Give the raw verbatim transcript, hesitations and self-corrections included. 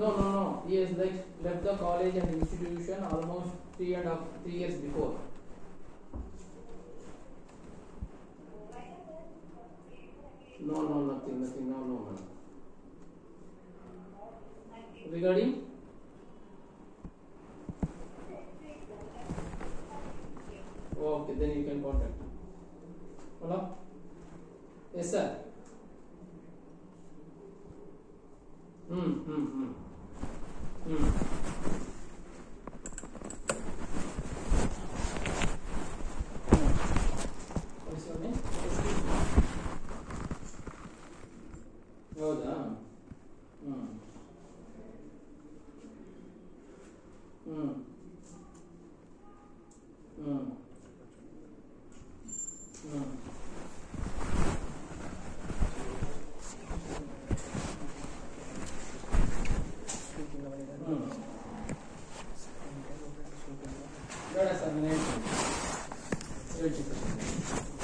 No, no, no. He has like left the college and institution almost three and a half, three years before. No, no, nothing, nothing. No, no, no. Regarding? Okay, then you can contact. Hello? Yes, sir. Hmm, hmm, hmm. Hmm. What is your name? ಹೌದಾ? ಹ್ಮ್. ಹ್ಮ್. ಹ್ಮ್. ಹ್ಮ್. ಬೇಡ sir ನಾನು ಹೇಳ್ತೀನಿ ಹೇಳ್ತೀನಿ